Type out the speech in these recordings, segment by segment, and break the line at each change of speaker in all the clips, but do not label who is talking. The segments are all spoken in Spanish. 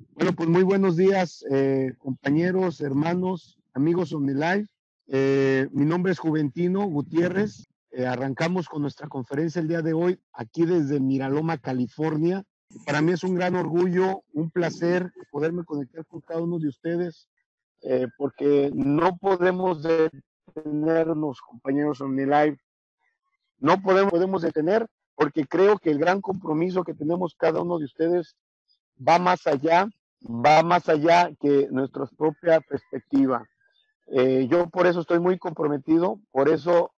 Bueno, pues muy buenos días, compañeros, hermanos, amigos OmniLife. Mi nombre es Juventino Gutiérrez. Arrancamos con nuestra conferencia el día de hoy, aquí desde Miraloma, California. Para mí es un gran orgullo, un placer poderme conectar con cada uno de ustedes, porque no podemos detenernos, compañeros OmniLife. No podemos detener, porque creo que el gran compromiso que tenemos cada uno de ustedes va más allá, va más allá que nuestra propia perspectiva. Yo por eso estoy muy comprometido, por eso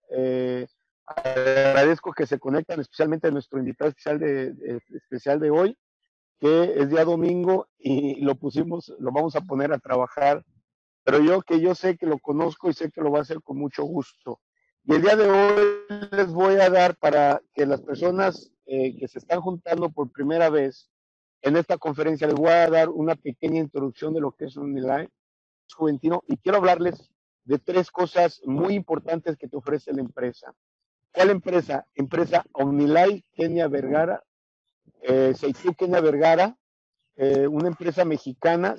agradezco que se conectan, especialmente a nuestro invitado especial de hoy, que es día domingo y lo vamos a poner a trabajar, pero yo sé que lo conozco y sé que lo va a hacer con mucho gusto. Y el día de hoy les voy a dar, para que las personas que se están juntando por primera vez en esta conferencia, les voy a dar una pequeña introducción de lo que es OmniLife Juventino, y quiero hablarles de tres cosas muy importantes que te ofrece la empresa. ¿Cuál empresa? Empresa OmniLife Kenia Vergara, Seitu Kenia Vergara, una empresa mexicana,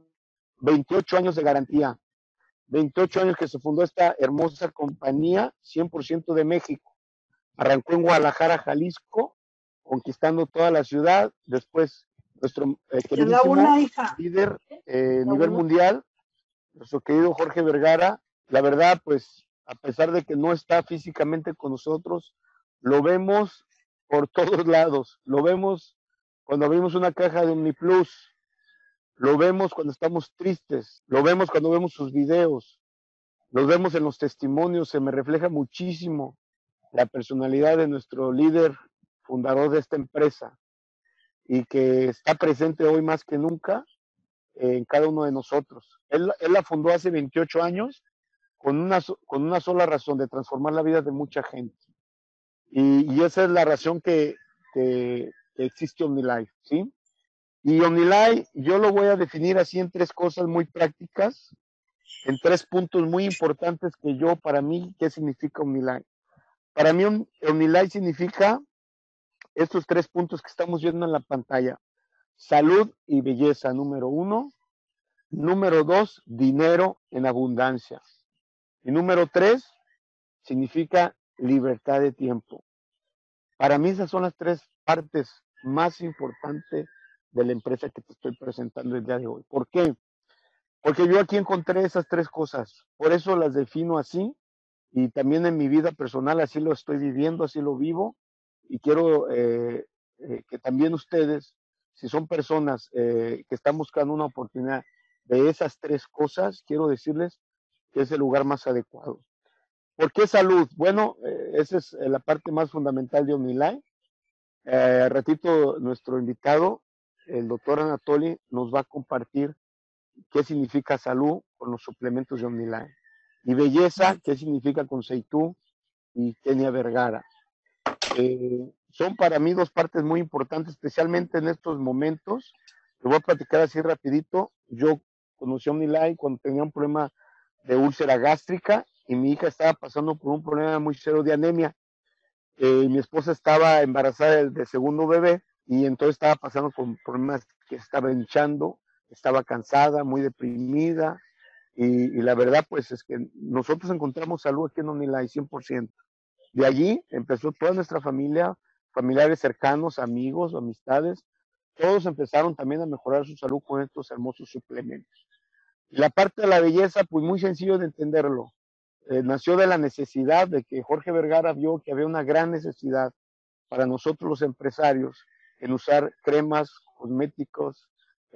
28 años de garantía, 28 años que se fundó esta hermosa compañía, 100% de México. Arrancó en Guadalajara, Jalisco, conquistando toda la ciudad. Después, nuestro queridísimo líder a nivel mundial, nuestro querido Jorge Vergara. La verdad, pues, a pesar de que no está físicamente con nosotros, lo vemos por todos lados. Lo vemos cuando abrimos una caja de OmniPlus, lo vemos cuando estamos tristes, lo vemos cuando vemos sus videos, los vemos en los testimonios. Se me refleja muchísimo la personalidad de nuestro líder fundador de esta empresa, y que está presente hoy más que nunca en cada uno de nosotros. Él la fundó hace 28 años con una sola razón: de transformar la vida de mucha gente. Y esa es la razón que existe OmniLife, ¿sí? Y OmniLife yo lo voy a definir así en tres cosas muy prácticas, en tres puntos muy importantes que para mí, ¿qué significa OmniLife? Para mí OmniLife significa estos tres puntos que estamos viendo en la pantalla: salud y belleza, número uno; número dos, dinero en abundancia; y número tres, significa libertad de tiempo. Para mí esas son las tres partes más importantes de la empresa que te estoy presentando el día de hoy. ¿Por qué? Porque yo aquí encontré esas tres cosas, por eso las defino así, y también en mi vida personal así lo estoy viviendo, así lo vivo, y quiero que también ustedes, si son personas que están buscando una oportunidad de esas tres cosas, quiero decirles que es el lugar más adecuado. ¿Por qué salud? Bueno, esa es la parte más fundamental de OmniLife. Ratito nuestro invitado, el doctor Anatoly, nos va a compartir qué significa salud con los suplementos de OmniLife, y belleza, qué significa con Seitu y Kenia Vergara. Son para mí dos partes muy importantes, especialmente en estos momentos. Te voy a platicar así rapidito. Yo conocí a OmniLife cuando tenía un problema de úlcera gástrica, y mi hija estaba pasando por un problema muy serio de anemia. Mi esposa estaba embarazada de segundo bebé, y entonces estaba pasando por problemas, que estaba hinchando, estaba cansada, muy deprimida, y la verdad pues es que nosotros encontramos salud aquí en OmniLife 100%. De allí empezó toda nuestra familia, familiares cercanos, amigos, amistades, todos empezaron también a mejorar su salud con estos hermosos suplementos. Y la parte de la belleza, pues muy sencillo de entenderlo. Nació de la necesidad de que Jorge Vergara vio que había una gran necesidad para nosotros los empresarios en usar cremas, cosméticos,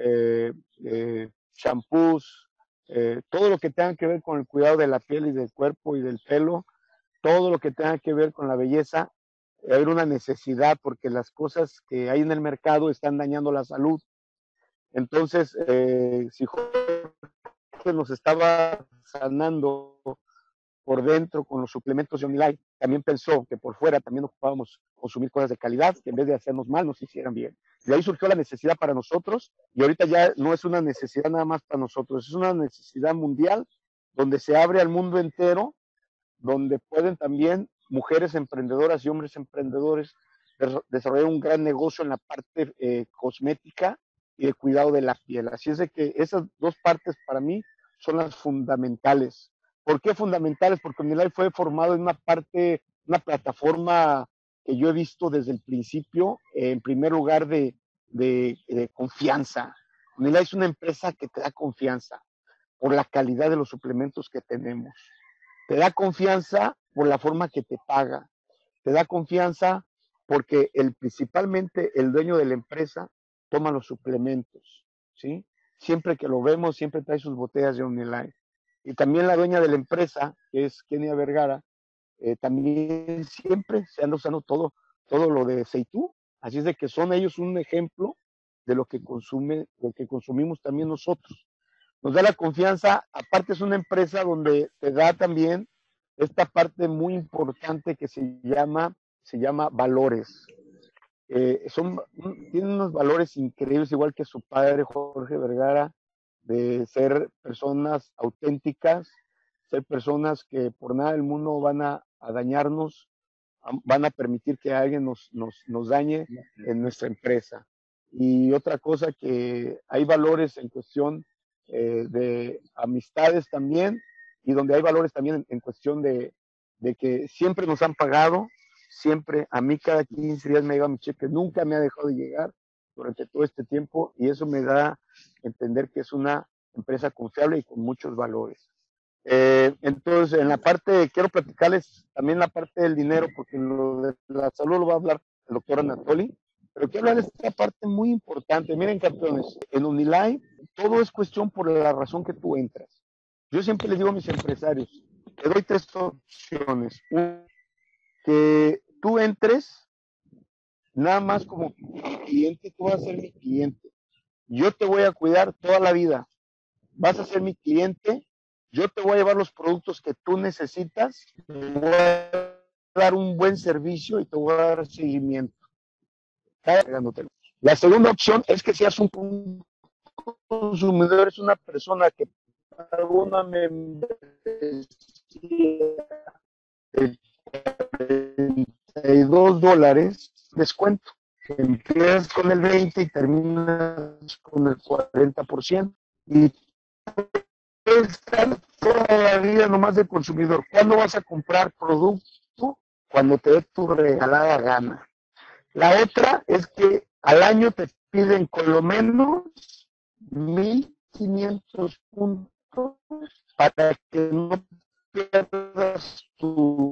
shampoos, todo lo que tenga que ver con el cuidado de la piel y del cuerpo y del pelo, todo lo que tenga que ver con la belleza. Hay una necesidad, porque las cosas que hay en el mercado están dañando la salud. Entonces, si Jorge nos estaba sanando por dentro con los suplementos de OmniLife, también pensó que por fuera también ocupábamos consumir cosas de calidad, que en vez de hacernos mal nos hicieran bien. De ahí surgió la necesidad para nosotros, y ahorita ya no es una necesidad nada más para nosotros, es una necesidad mundial, donde se abre al mundo entero, donde pueden también mujeres emprendedoras y hombres emprendedores desarrollar un gran negocio en la parte cosmética, y de cuidado de la piel. Así es de que esas dos partes para mí son las fundamentales. ¿Por qué fundamentales? Porque Omnilife fue formado en una plataforma que yo he visto desde el principio, en primer lugar de confianza. Omnilife es una empresa que te da confianza por la calidad de los suplementos que tenemos. Te da confianza por la forma que te paga. Te da confianza porque principalmente el dueño de la empresa toma los suplementos, ¿sí? Siempre que lo vemos, siempre trae sus botellas de Omnilife. Y también la dueña de la empresa, que es Kenia Vergara, también siempre se anda usando todo lo de Seitú. Así es de que son ellos un ejemplo de lo que consumimos también nosotros. Nos da la confianza, aparte es una empresa donde te da también esta parte muy importante que se llama valores. Tienen unos valores increíbles, igual que su padre Jorge Vergara, de ser personas auténticas, ser personas que por nada del mundo van a dañarnos, van a permitir que alguien nos dañe en nuestra empresa. Y otra cosa, que hay valores en cuestión de amistades también, y donde hay valores también en cuestión de que siempre nos han pagado, siempre, a mí cada 15 días me llega mi cheque, nunca me ha dejado de llegar durante todo este tiempo, y eso me da a entender que es una empresa confiable y con muchos valores. Entonces, en la parte, quiero platicarles también la parte del dinero, porque en lo de la salud lo va a hablar el doctor Anatoly, pero quiero hablar de esta parte muy importante. Miren, campeones, en Omnilife todo es cuestión por la razón que tú entras. Yo siempre les digo a mis empresarios, te doy tres opciones. Uno, que tú entres nada más como cliente, tú vas a ser mi cliente. Yo te voy a cuidar toda la vida. Vas a ser mi cliente, yo te voy a llevar los productos que tú necesitas, te voy a dar un buen servicio y te voy a dar seguimiento. La segunda opción es que seas un consumidor, es una persona que paga una membresía de $42, descuento. Empiezas con el 20 y terminas con el 40%. Y estar toda la vida nomás de consumidor. ¿Cuándo vas a comprar producto? Cuando te dé tu regalada gana. La otra es que al año te piden con lo menos 1,500 puntos para que no pierdas tu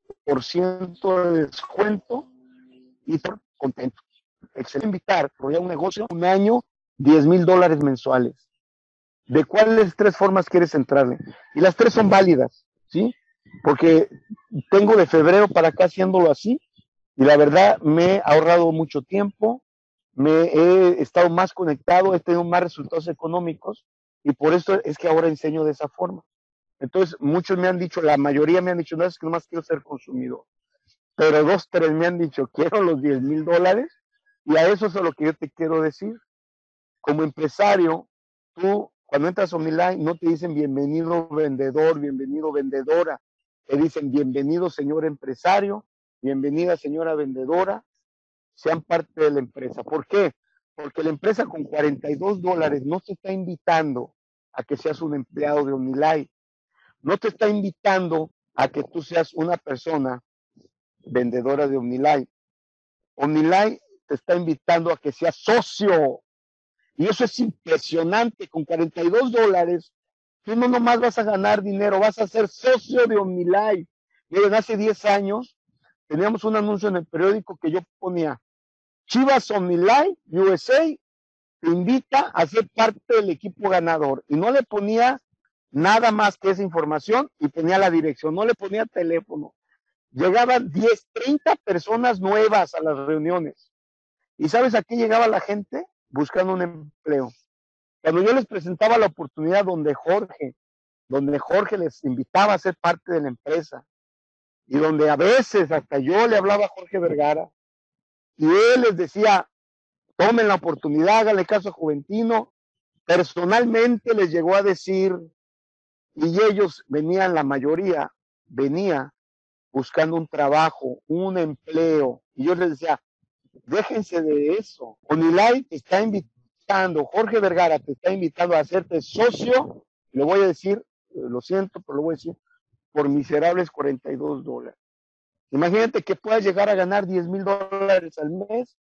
% de descuento y por contento. Excelente invitar, voy a un negocio, un año, $10,000 mensuales. ¿De cuáles tres formas quieres entrarle? Y las tres son válidas, ¿sí? Porque tengo de febrero para acá haciéndolo así, y la verdad me he ahorrado mucho tiempo, me he estado más conectado, he tenido más resultados económicos, y por eso es que ahora enseño de esa forma. Entonces, muchos me han dicho, la mayoría me han dicho, no, es que nomás quiero ser consumidor. Pero 2, 3 me han dicho, quiero los $10,000, y a eso es lo que yo te quiero decir. Como empresario, tú cuando entras a Omnilife no te dicen bienvenido vendedor, bienvenido vendedora, te dicen bienvenido señor empresario, bienvenida señora vendedora, sean parte de la empresa. ¿Por qué? Porque la empresa con $42 no te está invitando a que seas un empleado de Omnilife, no te está invitando a que tú seas una persona vendedora de Omnilife. Omnilife te está invitando a que seas socio. Y eso es impresionante. Con $42, tú no nomás vas a ganar dinero, vas a ser socio de Omnilife. Miren, hace 10 años teníamos un anuncio en el periódico que yo ponía: Chivas Omnilife USA te invita a ser parte del equipo ganador. Y no le ponía nada más que esa información y ponía la dirección, no le ponía teléfono. Llegaban 10, 30 personas nuevas a las reuniones. ¿Y sabes a qué llegaba la gente? Buscando un empleo. Cuando yo les presentaba la oportunidad donde Jorge les invitaba a ser parte de la empresa, y donde a veces hasta yo le hablaba a Jorge Vergara, y él les decía, tomen la oportunidad, háganle caso a Juventino, personalmente les llegó a decir, y ellos venían, la mayoría venía buscando un trabajo, un empleo, y yo les decía, déjense de eso. Omnilife está invitando, Jorge Vergara te está invitando a hacerte socio, le voy a decir, lo siento, pero lo voy a decir, por miserables $42. Imagínate que puedas llegar a ganar $10,000 al mes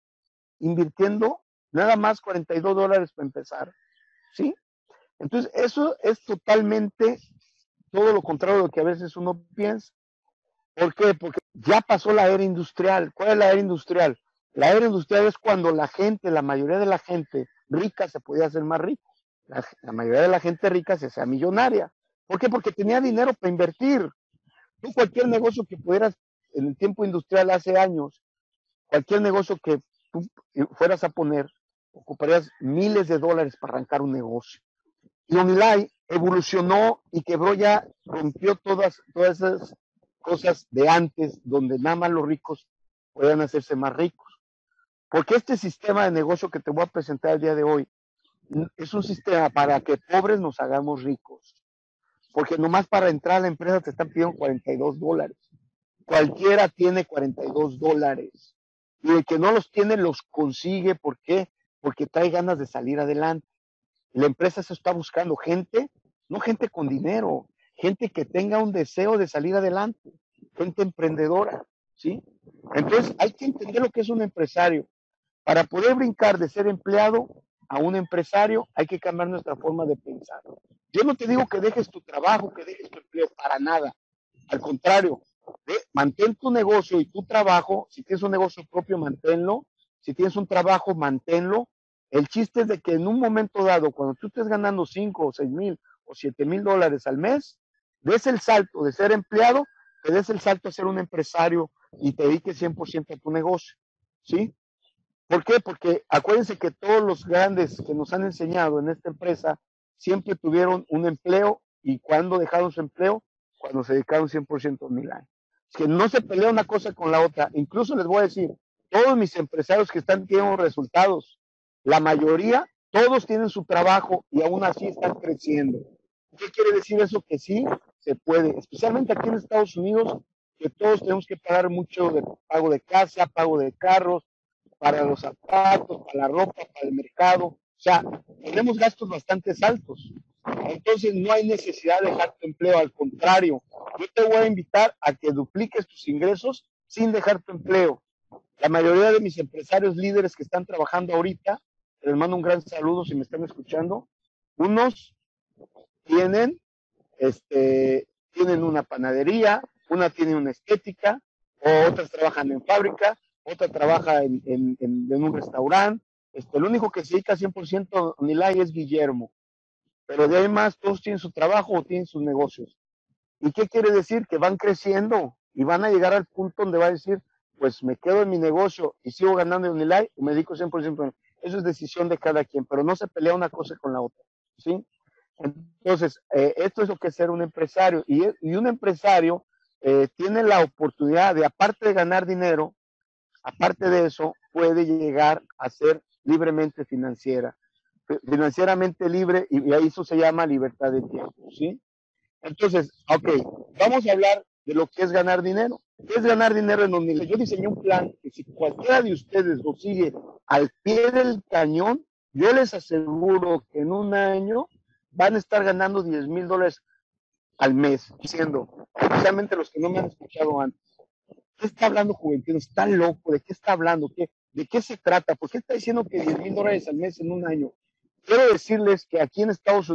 invirtiendo nada más $42 para empezar, ¿sí? Entonces, eso es totalmente todo lo contrario de lo que a veces uno piensa. ¿Por qué? Porque ya pasó la era industrial. ¿Cuál es la era industrial? La era industrial es cuando la gente, la mayoría de la gente rica se podía hacer más rico. La mayoría de la gente rica se hacía millonaria. ¿Por qué? Porque tenía dinero para invertir. Tú cualquier negocio que pudieras, en el tiempo industrial hace años, cualquier negocio que tú fueras a poner, ocuparías miles de dólares para arrancar un negocio. Y Omnilife evolucionó y quebró ya, rompió todas esas cosas de antes, donde nada más los ricos podían hacerse más ricos. Porque este sistema de negocio que te voy a presentar el día de hoy es un sistema para que pobres nos hagamos ricos. Porque nomás para entrar a la empresa te están pidiendo $42. Cualquiera tiene $42. Y el que no los tiene los consigue. ¿Por qué? Porque trae ganas de salir adelante. La empresa se está buscando gente, no gente con dinero, gente que tenga un deseo de salir adelante, gente emprendedora, ¿sí? Entonces hay que entender lo que es un empresario. Para poder brincar de ser empleado a un empresario, hay que cambiar nuestra forma de pensar. Yo no te digo que dejes tu trabajo, que dejes tu empleo, para nada. Al contrario, mantén tu negocio y tu trabajo. Si tienes un negocio propio, manténlo. Si tienes un trabajo, manténlo. El chiste es de que en un momento dado, cuando tú estés ganando 5 o 6 mil o 7 mil dólares al mes, des el salto de ser empleado, te des el salto a ser un empresario y te dediques 100% a tu negocio, ¿sí? ¿Por qué? Porque acuérdense que todos los grandes que nos han enseñado en esta empresa siempre tuvieron un empleo, y cuando dejaron su empleo, cuando se dedicaron 100% a Omnilife. Es que no se pelea una cosa con la otra. Incluso les voy a decir, todos mis empresarios que están teniendo resultados, la mayoría, todos tienen su trabajo y aún así están creciendo. ¿Qué quiere decir eso? Que sí se puede, especialmente aquí en Estados Unidos, que todos tenemos que pagar mucho de pago de casa, pago de carros, para los zapatos, para la ropa, para el mercado. O sea, tenemos gastos bastante altos. Entonces no hay necesidad de dejar tu empleo, al contrario, yo te voy a invitar a que dupliques tus ingresos sin dejar tu empleo. La mayoría de mis empresarios líderes que están trabajando ahorita, les mando un gran saludo si me están escuchando. Unos tienen, tienen una panadería, una tiene una estética, otras trabajan en fábrica, otra trabaja en un restaurante. El único que se dedica 100% a Omnilife es Guillermo. Pero de ahí más, todos tienen su trabajo o tienen sus negocios. ¿Y qué quiere decir? Que van creciendo y van a llegar al punto donde va a decir, pues me quedo en mi negocio y sigo ganando en Omnilife o me dedico 100%. Eso es decisión de cada quien, pero no se pelea una cosa con la otra, ¿sí? Entonces, esto es lo que es ser un empresario. Y un empresario tiene la oportunidad de, aparte de ganar dinero, aparte de eso, puede llegar a ser libremente financieramente libre, y ahí eso se llama libertad de tiempo, ¿sí? Entonces, ok, vamos a hablar de lo que es ganar dinero. ¿Qué es ganar dinero en Omnilife? Yo diseñé un plan que si cualquiera de ustedes lo sigue al pie del cañón, yo les aseguro que en un año van a estar ganando $10,000 al mes, diciendo, especialmente los que no me han escuchado antes. ¿Qué está hablando Juventino? ¿Está loco? ¿De qué está hablando? ¿De qué se trata? ¿Por qué está diciendo que $10,000 al mes en un año? Quiero decirles que aquí en Estados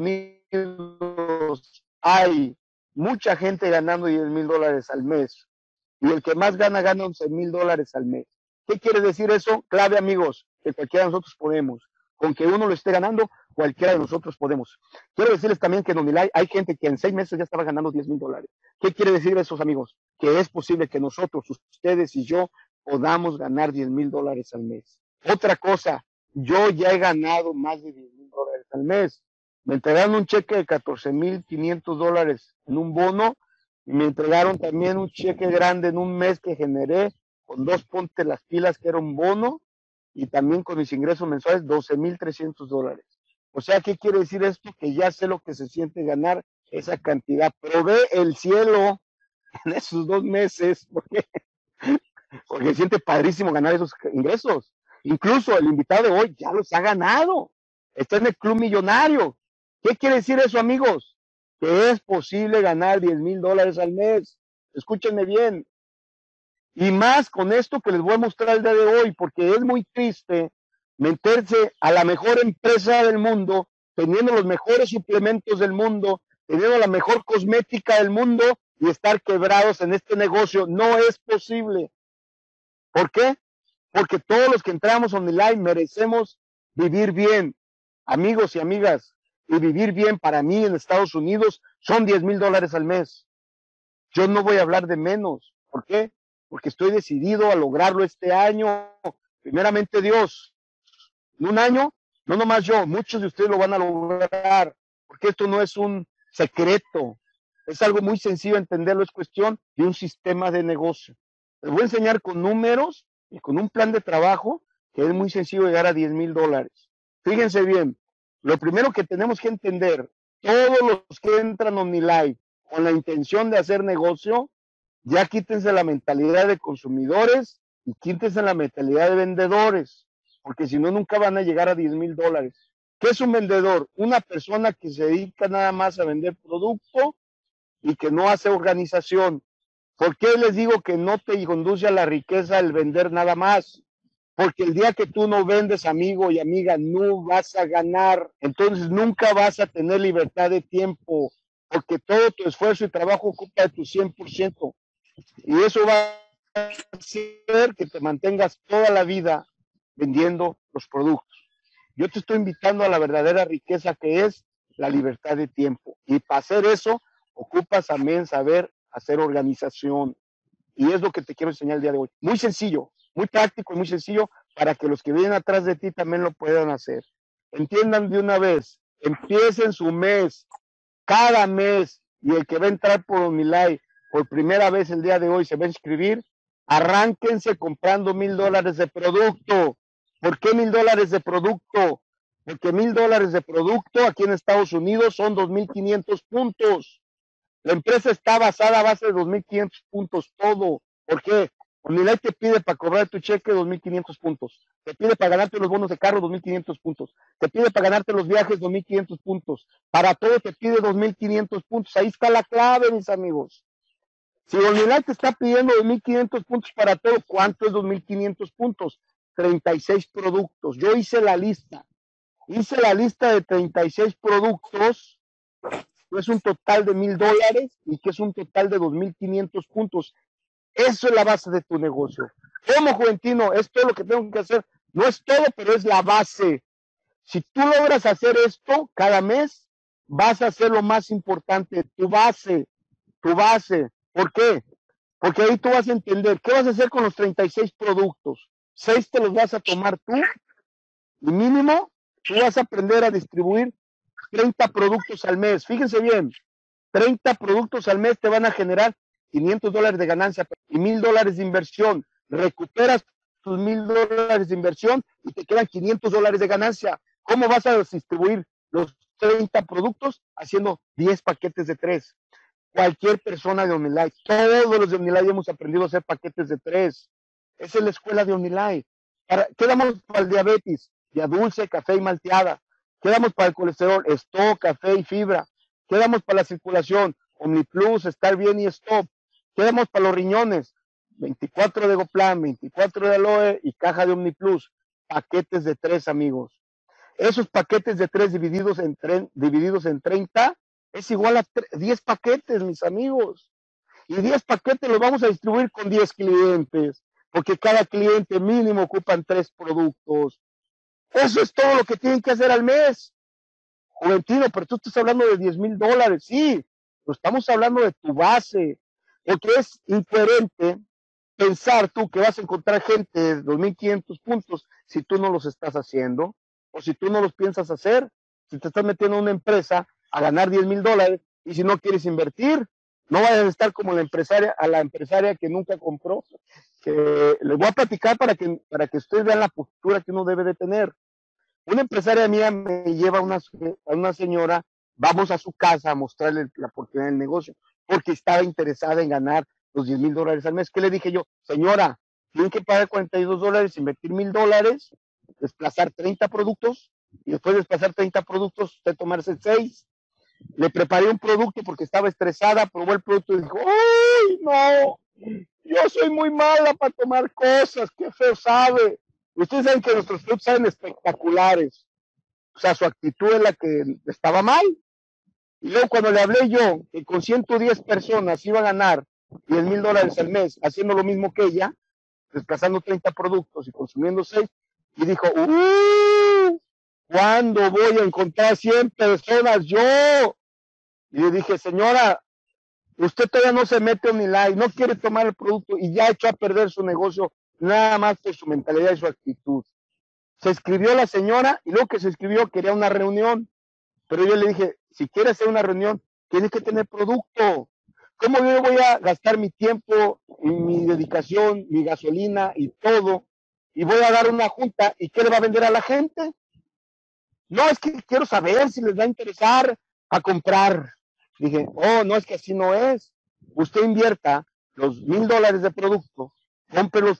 Unidos hay mucha gente ganando $10,000 al mes. Y el que más gana, gana $11,000 al mes. ¿Qué quiere decir eso? Clave, amigos, que cualquiera de nosotros podemos. Con que uno lo esté ganando, cualquiera de nosotros podemos. Quiero decirles también que en Omnilife hay gente que en 6 meses ya estaba ganando $10,000. ¿Qué quiere decir eso, amigos? Que es posible que nosotros, ustedes y yo, podamos ganar $10,000 al mes. Otra cosa, yo ya he ganado más de $10,000 al mes. Me entregaron un cheque de $14,500 en un bono, y me entregaron también un cheque grande en un mes que generé con 2 ponte las pilas, que era un bono, y también con mis ingresos mensuales, $12,300. O sea, ¿qué quiere decir esto? Que ya sé lo que se siente ganar esa cantidad. Probé el cielo en esos 2 meses, porque siente padrísimo ganar esos ingresos. Incluso el invitado de hoy ya los ha ganado. Está en el club millonario. ¿Qué quiere decir eso, amigos? Que es posible ganar $10,000 al mes. Escúchenme bien. Y más con esto que les voy a mostrar el día de hoy, porque es muy triste meterse a la mejor empresa del mundo, teniendo los mejores suplementos del mundo, teniendo la mejor cosmética del mundo y estar quebrados en este negocio. No es posible. ¿Por qué? Porque todos los que entramos online merecemos vivir bien, amigos y amigas, y vivir bien para mí en Estados Unidos son $10,000 al mes. Yo no voy a hablar de menos. ¿Por qué? Porque estoy decidido a lograrlo este año. Primeramente Dios. En un año, no nomás yo, muchos de ustedes lo van a lograr, porque esto no es un secreto. Es algo muy sencillo entenderlo, es cuestión de un sistema de negocio. Les voy a enseñar con números y con un plan de trabajo que es muy sencillo llegar a $10,000. Fíjense bien, lo primero que tenemos que entender, todos los que entran a OmniLife con la intención de hacer negocio, ya quítense la mentalidad de consumidores y quítense la mentalidad de vendedores, porque si no, nunca van a llegar a $10,000. ¿Qué es un vendedor? Una persona que se dedica nada más a vender producto y que no hace organización. ¿Por qué les digo que no te conduce a la riqueza el vender nada más? Porque el día que tú no vendes, amigo y amiga, no vas a ganar. Entonces nunca vas a tener libertad de tiempo, porque todo tu esfuerzo y trabajo ocupa de tu 100%. Y eso va a hacer que te mantengas toda la vida vendiendo los productos. Yo te estoy invitando a la verdadera riqueza que es la libertad de tiempo. Y para hacer eso, ocupas también saber hacer organización. Y es lo que te quiero enseñar el día de hoy. Muy sencillo, muy práctico y muy sencillo para que los que vienen atrás de ti también lo puedan hacer. Entiendan de una vez, empiecen su mes, cada mes, y el que va a entrar por OmniLife por primera vez el día de hoy se va a inscribir, arránquense comprando $1,000 de producto. ¿Por qué $1,000 de producto? Porque $1,000 de producto aquí en Estados Unidos son 2,500 puntos. La empresa está basada a base de 2,500 puntos, todo. ¿Por qué? OmniLife te pide para cobrar tu cheque 2,500 puntos. Te pide para ganarte los bonos de carro 2,500 puntos. Te pide para ganarte los viajes 2,500 puntos. Para todo te pide 2,500 puntos. Ahí está la clave, mis amigos. Si OmniLife te está pidiendo 2,500 puntos para todo, ¿cuánto es 2,500 puntos? 36 productos. Yo hice la lista. Hice la lista de 36 productos, que es un total de $1,000 y que es un total de 2,500 puntos. Eso es la base de tu negocio. Como Juventino, es todo lo que tengo que hacer. No es todo, pero es la base. Si tú logras hacer esto cada mes, vas a hacer lo más importante, tu base, tu base. ¿Por qué? Porque ahí tú vas a entender qué vas a hacer con los 36 productos. 6 te los vas a tomar tú y mínimo tú vas a aprender a distribuir 30 productos al mes. Fíjense bien, 30 productos al mes te van a generar $500 de ganancia y $1,000 de inversión. Recuperas tus $1,000 de inversión y te quedan $500 de ganancia. ¿Cómo vas a distribuir los 30 productos? Haciendo 10 paquetes de 3. Cualquier persona de OmniLife, todos los de OmniLife hemos aprendido a hacer paquetes de 3. Esa es la escuela de OmniLife. ¿Qué damos para el diabetes? Ya dulce, café y malteada. ¿Qué damos para el colesterol? Stop, café y fibra. ¿Qué damos para la circulación? OmniPlus, Estar Bien y Stop. ¿Qué damos para los riñones? 24 de Goplan, 24 de Aloe y caja de OmniPlus. Paquetes de 3, amigos. Esos paquetes de 3 divididos en 30 es igual a 10 paquetes, mis amigos. Y 10 paquetes los vamos a distribuir con 10 clientes, porque cada cliente mínimo ocupan 3 productos. Eso es todo lo que tienen que hacer al mes. Juventino, pero tú estás hablando de $10,000. Sí, pero estamos hablando de tu base, porque es incoherente pensar tú que vas a encontrar gente de 2,500 puntos si tú no los estás haciendo, o si tú no los piensas hacer, si te estás metiendo en una empresa a ganar $10,000 y si no quieres invertir, no vayas a estar como la empresaria que nunca compró. Que les voy a platicar para que ustedes vean la postura que uno debe de tener. Una empresaria mía me lleva a una señora, vamos a su casa a mostrarle la oportunidad del negocio, porque estaba interesada en ganar los $10,000 al mes. ¿Qué le dije yo? Señora, tienen que pagar $42, invertir $1,000, desplazar 30 productos, y después de desplazar 30 productos, usted tomarse 6. Le preparé un producto porque estaba estresada, probó el producto y dijo, ¡ay, no! Yo soy muy mala para tomar cosas, qué feo sabe. Ustedes saben que nuestros productos saben espectaculares. O sea, su actitud es la que estaba mal. Y luego cuando le hablé yo que con 110 personas iba a ganar $10,000 al mes haciendo lo mismo que ella, desplazando 30 productos y consumiendo 6, y dijo, ¿cuándo voy a encontrar 100 personas yo? Y le dije, señora, usted todavía no se mete en Omnilife, no quiere tomar el producto y ya echó a perder su negocio nada más por su mentalidad y su actitud. Se escribió la señora y luego que se escribió quería una reunión, pero yo le dije, si quiere hacer una reunión, tiene que tener producto. ¿Cómo yo voy a gastar mi tiempo, y mi dedicación, mi gasolina y todo, y voy a dar una junta y qué le va a vender a la gente? No, es que quiero saber si les va a interesar a comprar. Dije, oh, no, es que así no es. Usted invierta los $1,000 de producto, compre los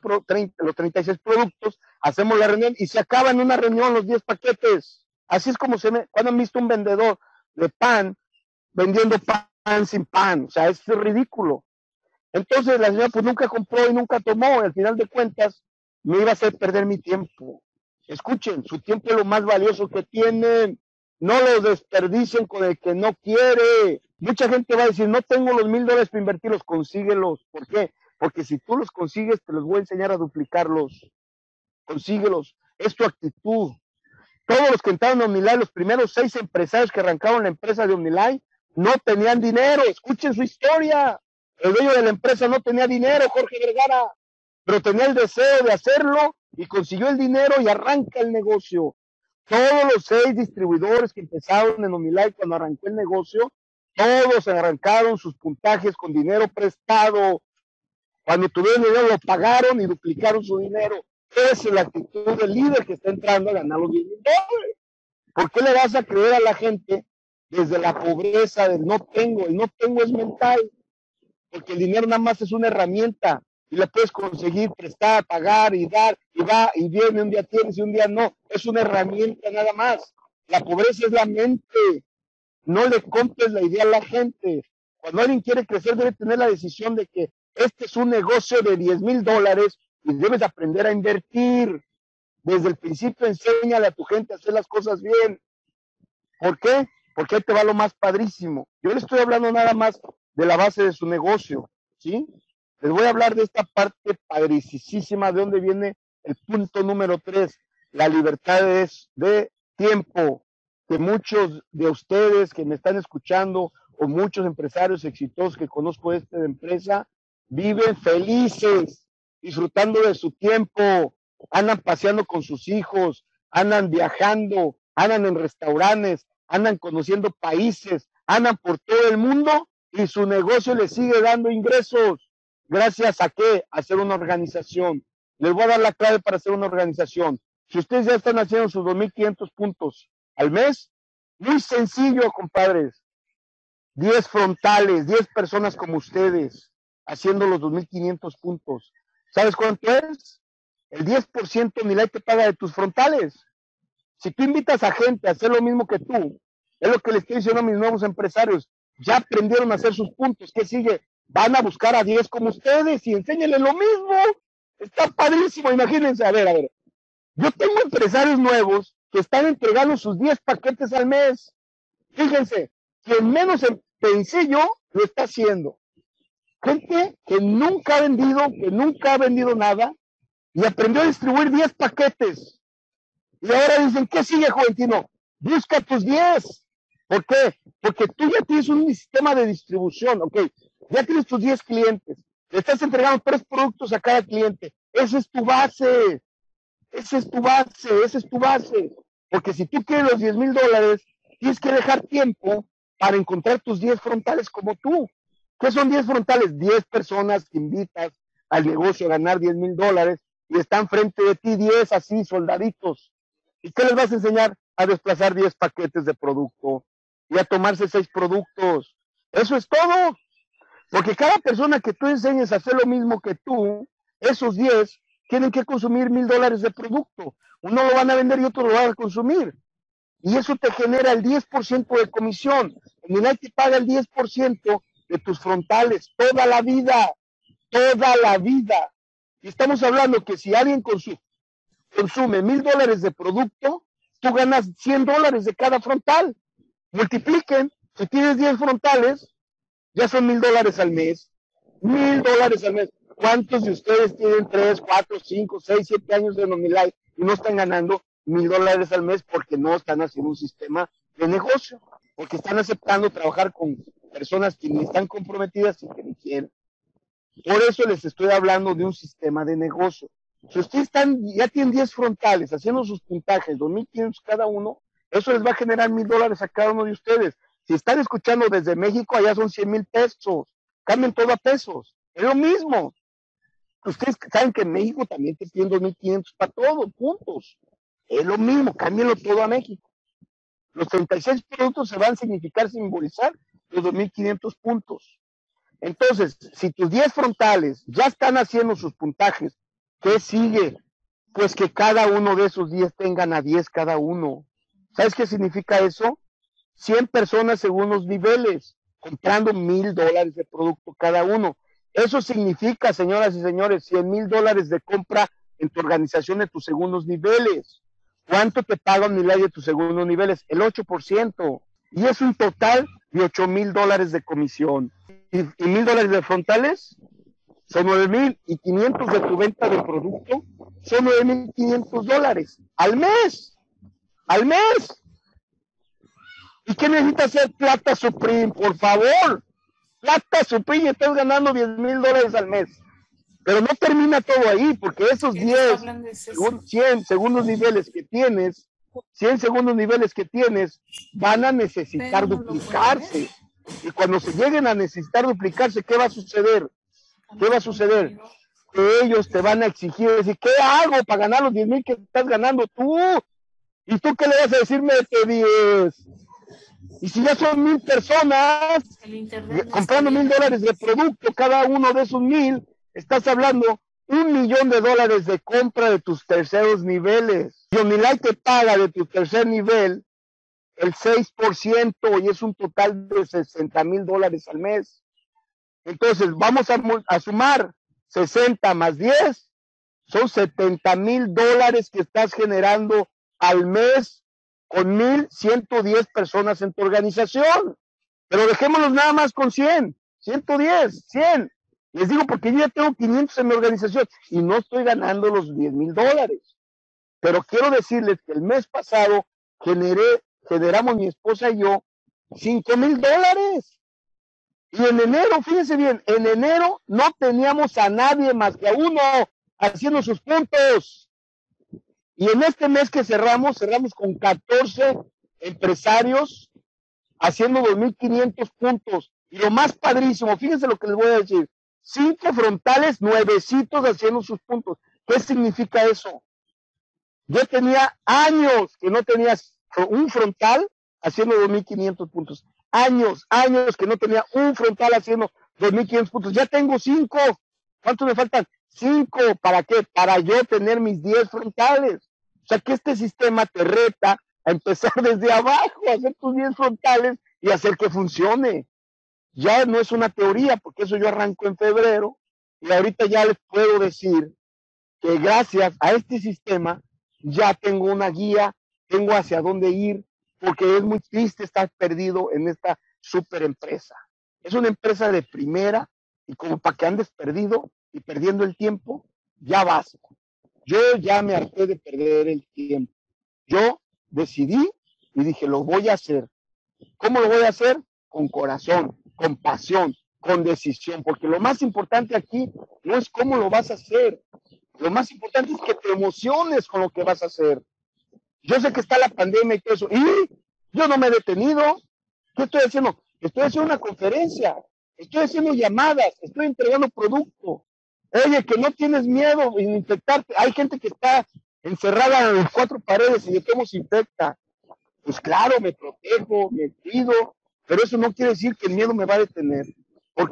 36 productos, hacemos la reunión y se acaba en una reunión los 10 paquetes. Así es como cuando han visto un vendedor de pan vendiendo pan sin pan. O sea, es ridículo. Entonces la señora pues nunca compró y nunca tomó. Al final de cuentas, me iba a hacer perder mi tiempo. Escuchen, su tiempo es lo más valioso que tienen. No lo desperdicien con el que no quiere. Mucha gente va a decir, no tengo los $1,000 para invertirlos, consíguelos. ¿Por qué? Porque si tú los consigues, te los voy a enseñar a duplicarlos. Consíguelos. Es tu actitud. Todos los que entraron a Omnilife, los primeros 6 empresarios que arrancaron la empresa de Omnilife, no tenían dinero. Escuchen su historia. El dueño de la empresa no tenía dinero, Jorge Vergara, pero tenía el deseo de hacerlo y consiguió el dinero y arranca el negocio. Todos los 6 distribuidores que empezaron en Omnilife cuando arrancó el negocio, todos arrancaron sus puntajes con dinero prestado. Cuando tuvieron dinero lo pagaron y duplicaron su dinero. Esa es la actitud del líder que está entrando a ganar los $10,000. ¿Por qué le vas a creer a la gente desde la pobreza del no tengo? El no tengo es mental, porque el dinero nada más es una herramienta y la puedes conseguir, prestar, pagar y dar, y va y viene, un día tienes y un día no. Es una herramienta nada más. La pobreza es la mente. No le compres la idea a la gente. Cuando alguien quiere crecer, debe tener la decisión de que este es un negocio de $10,000 y debes aprender a invertir. Desde el principio, enséñale a tu gente a hacer las cosas bien. ¿Por qué? Porque ahí te va lo más padrísimo. Yo le estoy hablando nada más de la base de su negocio, ¿sí? Les voy a hablar de esta parte padricísima, de donde viene el punto número 3. La libertad es de tiempo, que muchos de ustedes que me están escuchando o muchos empresarios exitosos que conozco de esta empresa viven felices, disfrutando de su tiempo, andan paseando con sus hijos, andan viajando, andan en restaurantes, andan conociendo países, andan por todo el mundo y su negocio les sigue dando ingresos. ¿Gracias a qué? A hacer una organización. Les voy a dar la clave para hacer una organización. Si ustedes ya están haciendo sus 2,500 puntos al mes, muy sencillo, compadres. 10 frontales, 10 personas como ustedes, haciendo los 2,500 puntos. ¿Sabes cuánto es? El 10% Omnilife te paga de tus frontales. Si tú invitas a gente a hacer lo mismo que tú, es lo que les estoy diciendo a mis nuevos empresarios, ya aprendieron a hacer sus puntos. ¿Qué sigue? Van a buscar a 10 como ustedes y enséñenles lo mismo. Está padrísimo, imagínense. A ver. Yo tengo empresarios nuevos que están entregando sus 10 paquetes al mes. Fíjense, quien menos pensé yo, lo está haciendo. Gente que nunca ha vendido nada y aprendió a distribuir 10 paquetes. Y ahora dicen, ¿qué sigue, Juventino? Busca tus 10. ¿Por qué? Porque tú ya tienes un sistema de distribución, ¿ok? Ya tienes tus 10 clientes. Le estás entregando 3 productos a cada cliente. Esa es tu base. Esa es tu base. Porque si tú quieres los $10,000, tienes que dejar tiempo para encontrar tus 10 frontales como tú. ¿Qué son 10 frontales? 10 personas que invitas al negocio a ganar $10,000 y están frente de ti 10 así, soldaditos. ¿Y qué les vas a enseñar? A desplazar 10 paquetes de producto y a tomarse 6 productos. Eso es todo. Porque cada persona que tú enseñes a hacer lo mismo que tú, esos 10 tienen que consumir $1,000 de producto. Uno lo van a vender y otro lo van a consumir. Y eso te genera el 10% de comisión. Omnilife te paga el 10% de tus frontales toda la vida. Toda la vida. Y estamos hablando que si alguien consume $1,000 de producto, tú ganas $100 de cada frontal. Multipliquen. Si tienes 10 frontales, ya son $1,000 al mes. $1,000 al mes. ¿Cuántos de ustedes tienen 3, 4, 5, 6, 7 años de Omnilife y no están ganando $1,000 al mes porque no están haciendo un sistema de negocio? Porque están aceptando trabajar con personas que ni están comprometidas y que ni quieren. Por eso les estoy hablando de un sistema de negocio. Si ustedes ya tienen 10 frontales haciendo sus puntajes, 2,500 cada uno, eso les va a generar $1,000 a cada uno de ustedes. Si están escuchando desde México, allá son 100,000 pesos. Cambien todo a pesos. Es lo mismo. Ustedes saben que en México también te piden 2,500 para todo, puntos. Es lo mismo, cámbienlo todo a México. Los 36 productos se van a simbolizar los 2,500 puntos. Entonces, si tus 10 frontales ya están haciendo sus puntajes, ¿qué sigue? Pues que cada uno de esos 10 tengan a 10 cada uno. ¿Sabes qué significa eso? 100 personas según los niveles, comprando $1,000 de producto cada uno. Eso significa, señoras y señores, $100,000 de compra en tu organización de tus segundos niveles. ¿Cuánto te paga Omnilife de tus segundos niveles? El 8%. Y es un total de $8,000 de comisión. ¿Y $1,000 de frontales? Son $9,500 de tu venta de producto. Son $9,500 al mes. Al mes. ¿Y qué necesita hacer Plata Supreme? Por favor. Plata Supreme, estás ganando $10,000 al mes. Pero no termina todo ahí, porque esos 10, 100 segundos niveles que tienes, 100 segundos niveles que tienes, van a necesitar duplicarse. Y cuando se lleguen a necesitar duplicarse, ¿qué va a suceder? ¿Qué va a suceder? Que ellos te van a exigir, decir, ¿qué hago para ganar los 10,000 que estás ganando tú? ¿Y tú qué le vas a decir? Mete 10. Y si ya son 1,000 personas comprando $1,000 de producto, cada uno de esos 1,000, estás hablando $1,000,000 de compra de tus terceros niveles. Y Omnilife te paga de tu tercer nivel el 6% y es un total de $60,000 al mes. Entonces, vamos a sumar 60 más 10, son $70,000 que estás generando al mes con 1,110 personas en tu organización. Pero dejémoslos nada más con 100, 110, 100. Les digo porque yo ya tengo 500 en mi organización y no estoy ganando los $10,000. Pero quiero decirles que el mes pasado generamos mi esposa y yo $5,000. Y en enero, fíjense bien, en enero no teníamos a nadie más que a uno haciendo sus puntos. Y en este mes que cerramos con 14 empresarios haciendo 2,500 puntos. Y lo más padrísimo, fíjense lo que les voy a decir, 5 frontales nuevecitos haciendo sus puntos. ¿Qué significa eso? Yo tenía años que no tenía un frontal haciendo 2,500 puntos. Años que no tenía un frontal haciendo 2,500 puntos. Ya tengo 5. ¿Cuántos me faltan? 5. ¿Para qué? Para yo tener mis 10 frontales. O sea que este sistema te reta a empezar desde abajo, a hacer tus 10 frontales y hacer que funcione. Ya no es una teoría, porque eso yo arranco en febrero y ahorita ya les puedo decir que gracias a este sistema ya tengo una guía, tengo hacia dónde ir, porque es muy triste estar perdido en esta super empresa. Es una empresa de primera y como para que andes perdido y perdiendo el tiempo, ya basta. Yo ya me harté de perder el tiempo. Yo decidí y dije, lo voy a hacer. ¿Cómo lo voy a hacer? Con corazón, con pasión, con decisión, porque lo más importante aquí no es cómo lo vas a hacer. Lo más importante es que te emociones con lo que vas a hacer. Yo sé que está la pandemia y todo eso, y yo no me he detenido. ¿Qué estoy haciendo? Estoy haciendo una conferencia, estoy haciendo llamadas, estoy entregando producto. Oye, que no tienes miedo de infectarte. Hay gente que está encerrada en 4 paredes y de cómo se infecta. Pues claro, me protejo, me cuido, pero eso no quiere decir que el miedo me va a detener. ¿Por qué?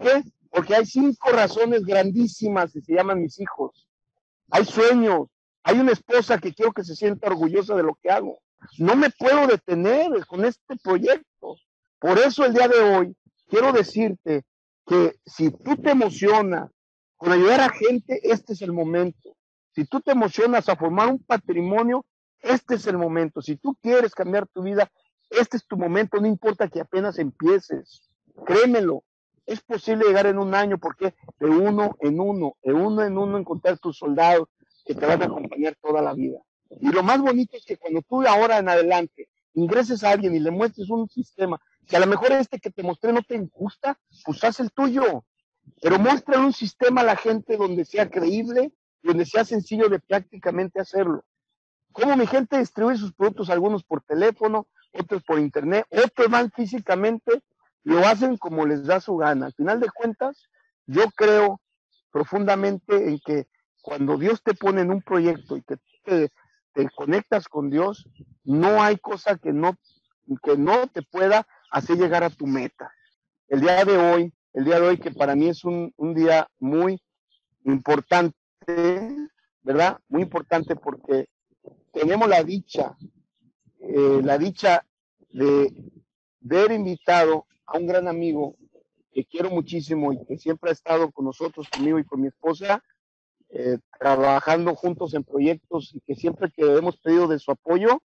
porque hay 5 razones grandísimas que se llaman mis hijos. Hay sueños, hay una esposa que quiero que se sienta orgullosa de lo que hago. No me puedo detener con este proyecto. Por eso el día de hoy quiero decirte que si tú te emocionas con ayudar a gente, este es el momento. Si tú te emocionas a formar un patrimonio, este es el momento. Si tú quieres cambiar tu vida, este es tu momento, no importa que apenas empieces. Créemelo, es posible llegar en un año porque de uno en uno encontrar tus soldados que te van a acompañar toda la vida. Y lo más bonito es que cuando tú de ahora en adelante ingreses a alguien y le muestres un sistema, que a lo mejor este que te mostré no te gusta, pues haz el tuyo. Pero muestra un sistema a la gente donde sea creíble, donde sea sencillo de prácticamente hacerlo. Cómo mi gente distribuye sus productos, algunos por teléfono, otros por internet, otros van físicamente, lo hacen como les da su gana. Al final de cuentas, yo creo profundamente en que cuando Dios te pone en un proyecto y que te conectas con Dios, no hay cosa que no te pueda hacer llegar a tu meta. El día de hoy que para mí es un día muy importante, ¿verdad? Muy importante porque tenemos la dicha de ver invitado a un gran amigo que quiero muchísimo y que siempre ha estado con nosotros, conmigo y con mi esposa, trabajando juntos en proyectos y que siempre que hemos pedido de su apoyo,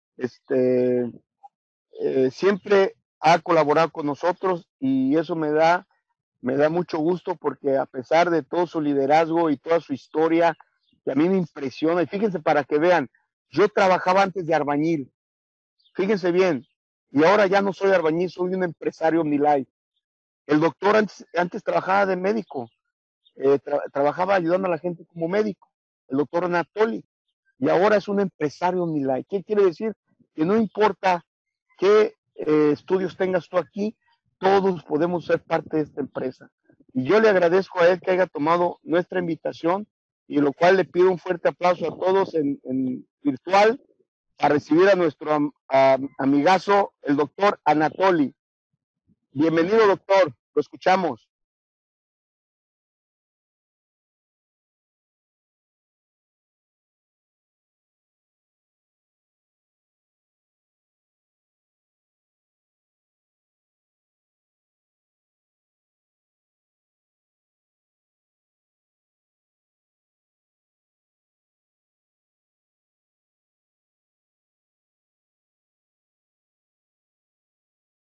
siempre ha colaborado con nosotros y eso me da mucho gusto porque a pesar de todo su liderazgo y toda su historia, que a mí me impresiona, y fíjense para que vean, yo trabajaba antes de albañil, fíjense bien, y ahora ya no soy albañil, soy un empresario OmniLife. El doctor antes trabajaba de médico, trabajaba ayudando a la gente como médico, el doctor Anatoly, y ahora es un empresario OmniLife. ¿Qué quiere decir? Que no importa qué estudios tengas tú aquí, todos podemos ser parte de esta empresa. Y yo le agradezco a él que haya tomado nuestra invitación y lo cual le pido un fuerte aplauso a todos en virtual a recibir a nuestro amigazo, el doctor Anatoly. Bienvenido, doctor. Lo escuchamos.